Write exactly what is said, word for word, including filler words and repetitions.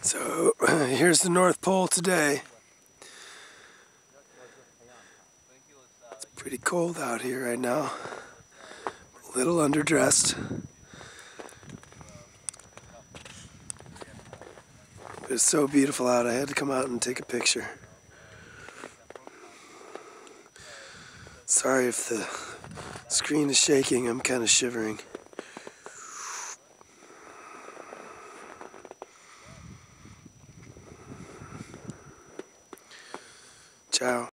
So here's the North Pole today. It's pretty cold out here right now. A little underdressed. But it's so beautiful out, I had to come out and take a picture. Sorry if the screen is shaking, I'm kind of shivering. Ciao.